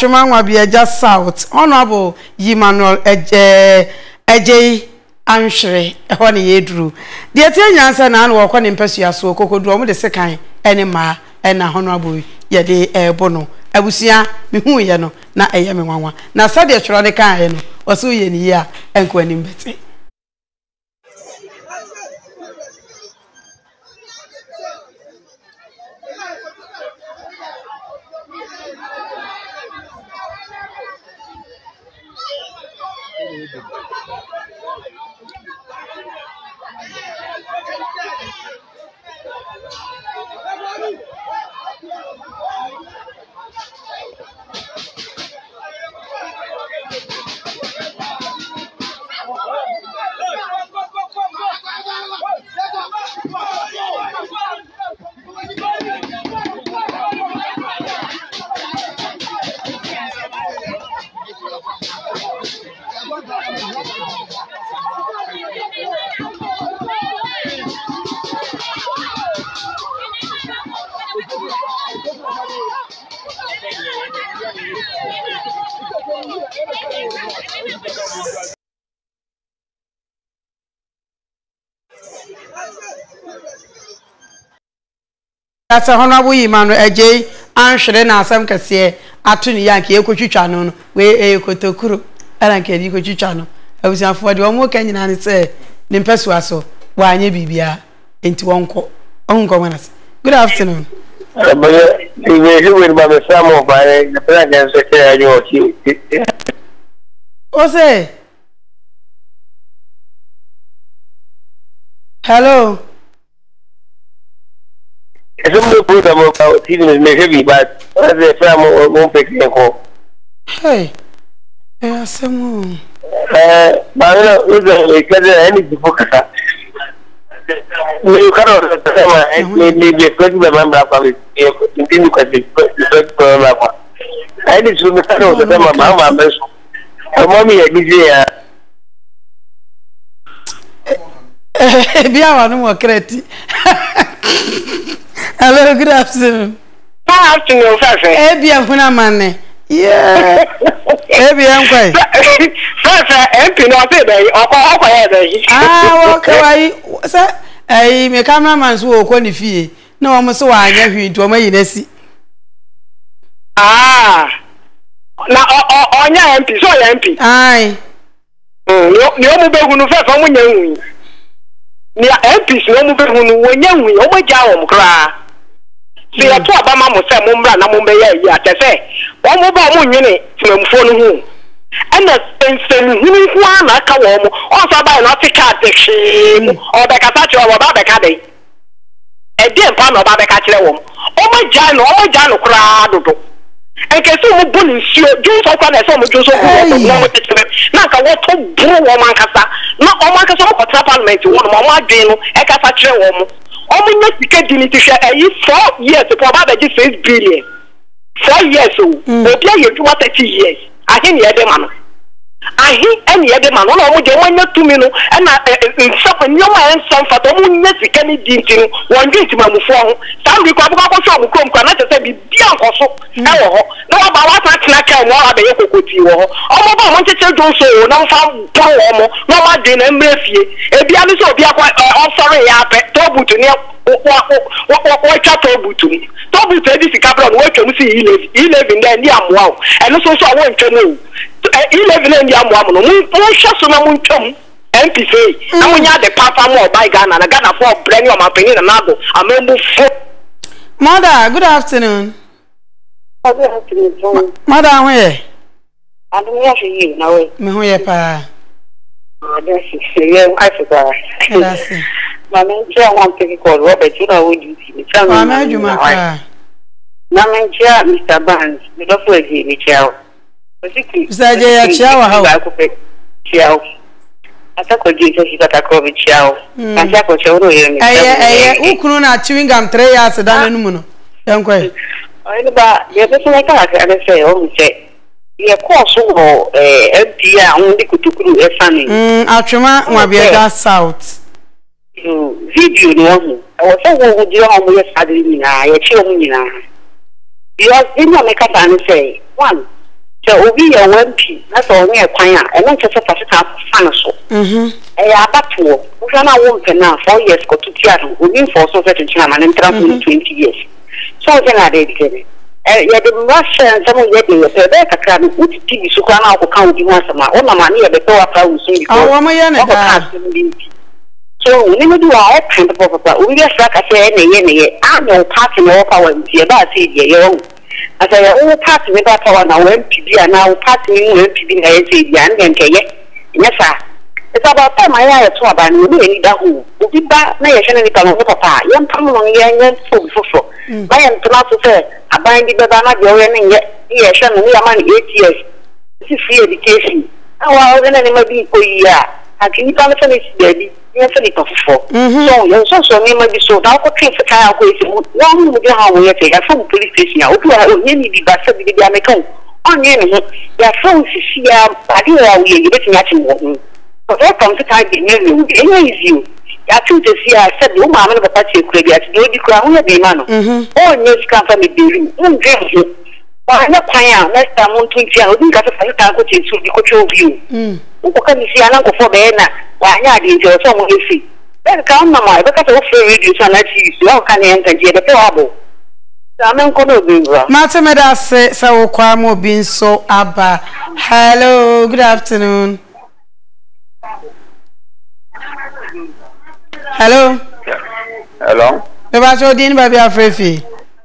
Atwima Nwabiagya South Honorable Emmanuel Agyei Anhwere ehọ ne yedru de tie nyansa na no wokọ ne mpasua so kokodu omo de sekan ene ma ena Honorable ye de ebo no abusia mehu ye no na eye me nwanwa na sade tworo ne kan ye no oso ye ni ya enko anim bete That's a Honorable Emmanuel Agyei Anhwere na asem kese atuni yanke ekotwitwa no we ekotokuru alanke di ekotwitwa no abusiafo de omo kanyina ne se ne mpesua so wa anye bibia enti wonko onko manas. Good afternoon. Ose hello. Some of the about TV may heavy, but the family won't pick the call. Hey, some but I need to focus. You cannot maybe a good member of it. Continue to I need to make the Mama best. Mommy, Biawa no more credit. Hello, good afternoon. Good afternoon, Fafa. Ebia huna mane. Yeah. Ebia nkwa. Fafa, MP no say dey, okọ ya dey. Ah, okay. Say, me cameraman so okọ ni fie. Na wo mo so wa anya hwi nto ma yinasi. Ah. Na onya MP, so ya MP. Ai. Ni o mu be hunu Fafa mu nya hunu. Ni MPs no mu be hunu wo nya hunu, o mo ja wo mkra. Si ya to abama mo se mo mbra na mo be ye atese wo mo ba mo nwene timamfo no hu ana ensem hunu hu ana ka wo mo o so ba na tika tekshi o be kata che wo ba be ka dey e de mpa na ba be ka kire wo o mo ja no kra dodo enke so mo boni nsuo ju so kwa na so mo ju so ku wo mo tete na ka wo to bru wo man kasa na o man kasa mo ko parliament wo mo adwen no e kasa kire wo mo omunya sika diniti hwe ayi 4 years to ba be 6 billion 4 years o obi aye 30 years ahi ne yede ma no ahi ene yede ma no na omu je wanya tumi no na nsapo nyoma en sanfa to omunya sika ni dinti no wonje timamufo ho sambi kwa buka ko so omukrom kwa na tese bi bia nkoso e wo ho na wa ba wa ta tena ka mo aba ye kokoti wo ho omo ba mo cheche jonso na mfa bo wo mo na ma de na mrefie e bia ni so obi akwa sorry ya pe to butu ni wa chato butu ni to butu e di sika bro no wa twam si 11 dey ndi amoa o eno so so wo ntwa no 11 ndi amoa mo no mo hwa so na mo ntwam MPC na mo nya de papa mo by Ghana na Ghana for brand your mapeni na nado amembu fo. Mother, good afternoon. Good afternoon. Mother, where? I don't know if you know it. Me hu ye pa. That's it. I forgot. That's it. My name is one thing called Robert. You know what you see. I'm a Juma. My name is Mr. Barnes. The doctor is here. Michelle. Mr. Agyei, Ciao. Atako Jesus itatako bichao. Atako chauro yemi. Ukunu na chewing gum 3 years dan enu mu no. Yankwa. Ayi ba, ye be so ka aka say o mi say. Ye course wo MP a on di kutukuru efani. Atwima Nwabiagya South. Video no ho. O so wo di o mo ye sadiri ni na, ye chi o mu ni na. Because in no make up and say, one, So obi ya wampi na so onye kwan a eno nche se fasita fan so abatuo wo na wo mpena 4 years ko tutia no obi for so set nchina ma ntra 20 years so je na de dikene ya de masha samo ye de se be kakra no uti bi so kwa na ko kan obi ho asama o na ma ne ye be to afra wo so bi awo mo ye na da so ni mo do a kind of papa obi ya saka se ne ye a no party no power ntie ba se ye ye as I own party with that power now, MPB and now party MPB and I and yes, sir. It's about time I had to about me that who will be back. May I send any kind of papa? Young come along young so. I am to say, I bind the banana going yet. Yes, and we are money 8 years. This is free education. Oh, then I may be for year. I can you can't finish baby. Yes, so maybe so now for things for time one would how we take a phone police station out to any bus of the American on any their phones is here, but you are we getting at him. But that comes to time is you. I think to see I said, no, mamma, the party credit, no, you crown the man. Oh, yes, come from the building, won't drink you. But I'm not crying, next time on 20 years, we got a fight out with you, the control view. Who can you see an uncle for Bena? Why, I didn't tell someone you see. Then come, Mamma, because of free reduce and let you see all kind of enter the trouble. I'm not going to be wrong. Matameda says, so Kwamo being so abba. Hello, good afternoon. Hello. Hello. The Bacho Dean Baby Afrefi.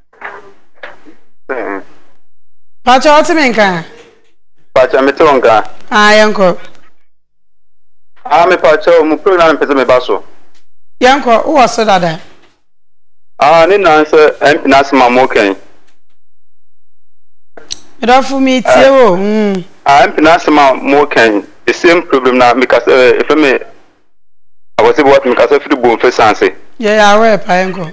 Pacho Otiminka. Pacha Metonka. Ah, uncle. I'm a pacho, Mupuna and Pesamebaso. Yanko, who was so that? I didn't answer and Nasma Moken. It offer me too. I'm Nasma Moken. The same problem now because if I may, I was able to make a free boom for Sansi. Yeah, I wear Pianco.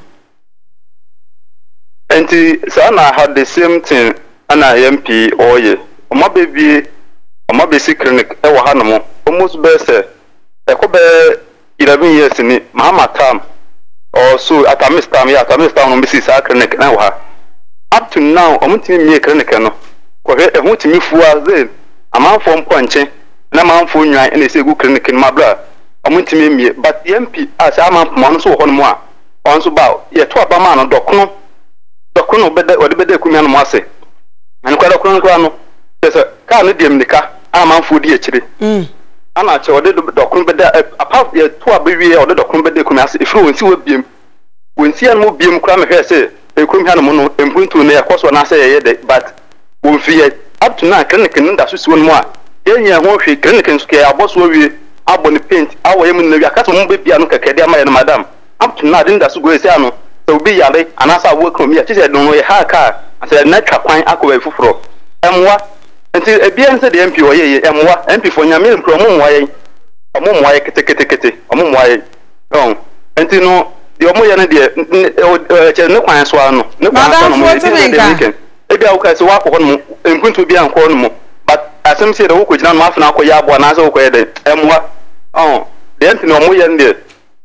And I had the same thing, and I MP or ye. My baby, my basic clinic, I was animal, almost best. I could be 11 years in it, Mamma Tam, or so at a miss time, at a miss town on Mrs. Clinic now. Up to now, I'm to me a clinic, and I want to me for us. A man from Punching, and a man for you, and they say good clinic in my blood. I want to me, but the MP, as I'm a man so on moi, on so about, yet to a man on Docuno better or the better Kuman Masse. And quite a chrono, there's a Canadian Nika, I'm a food actually. I'm not sure the document better apart the 2 baby or the document better commerce if you will be when see and move beam cram here say they couldn't have mono and point to near cost when I say but we'll fear up to now clinic and that's one more. Then you won't see clinic and scare our boss will be up on the paint our women never cut on baby and madam. Up to now, then that's good. So be yale, and as I work from here, she said, don't know a hard car. I said, natural pine aqua for and what until a BN said the MP or ye, and what MP for your million promo way, a mum way, a mum way. Oh, until no, the Omoyana dear, no one swallow, no one. Maybe I'll catch a walk on and going to be on corner. But as some said, the work with non Mafna Koyab, one as okay, and what? Oh, the Anthony Omoyan dear.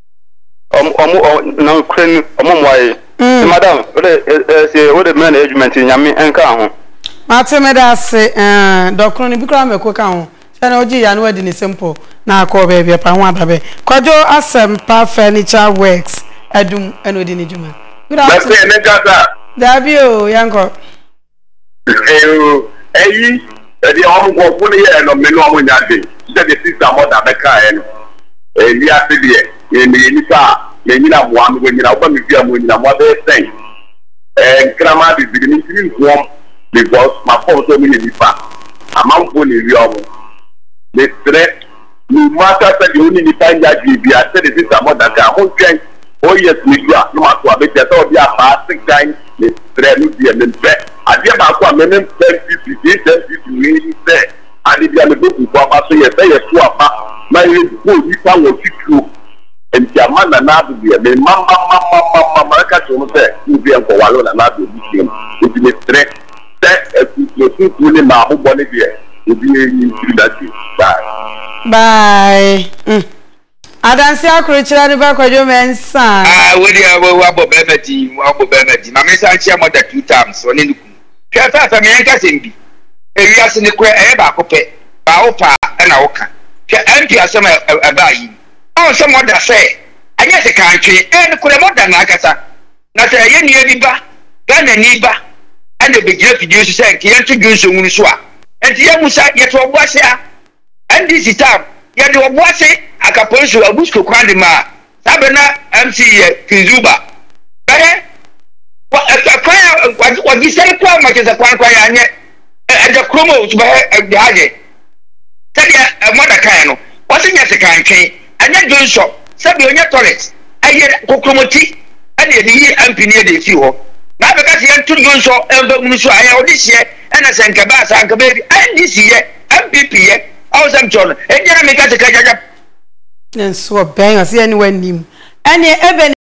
No crane, madam, what the management in Yami and Cow. Matameda say, Doctor Bukram, a cook count. Sanoji and wedding is simple. Now call baby upon one baby. Quadro Assempa Furniture Works. I do and we didn't do. Good afternoon. Dabio, Yanko. Hey, the home for fully and of Melo when that day. Said the sister mother Becca and the Yenina one when you are one museum when you are mother saying, and Grandma is beginning to inform because my phone told me in a month when you are the threat. No matter that you only find that you are said, this is a mother. Oh, yes, Miguel, no matter what, they told you about 6 times the threat will be an impact. I did not come and then 10 50 really say, I did not look for us. So, yes, I swap my good, you found what you do. And Jaman and Nabi, the Mamma catch you say, you be for Wallo and Nabi, it is a threat. That is really my whole body here. It be that. Bye. Adansia Christian River Kojomen son. What do you have about Benedy? Mamma said she am 2 times. So, Piata, I mean, ewiase ne kura ba akopɛ ba opa na woka hwɛ MP asɛm aba yi on sɛ moda sɛ anya se kantwe ne kura moda na akasa na sɛ yɛ nua bi ba Ghana ni ba ana begira fidie so sɛ nke yɛnto dwonso ngunu so a enti yɛ musa yɛto obuase a NDC tab yɛde obuase akaponso abusko kwande ma sabe na MC yɛ Kizuba bɛyɛ kwa gisai kwa makisa kwa ya anye aja kromo tuba Agyei sadia moda kan no wase nya se kan twen anya jonso sabi onya toilet aye kokromoti ade de yi ampini de fi ho na be ka se yantu jonso emba munu so aya odihye ena senka ba sanka be bi NDC ye MPP ye awsam chon enjera me ka se ka jaja nso ben ase ani wanim ene ebe